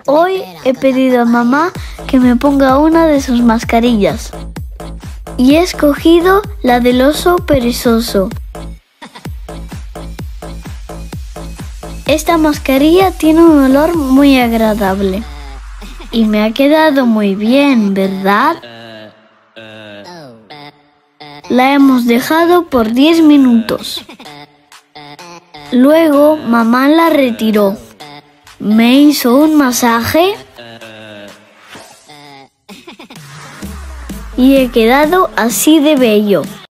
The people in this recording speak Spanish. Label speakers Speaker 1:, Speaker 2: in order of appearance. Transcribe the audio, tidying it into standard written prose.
Speaker 1: Hoy he pedido a mamá que me ponga una de sus mascarillas y he escogido la del oso perezoso. Esta mascarilla tiene un olor muy agradable y me ha quedado muy bien, ¿verdad? La hemos dejado por 10 minutos. Luego mamá la retiró. Me hizo un masaje y he quedado así de bello.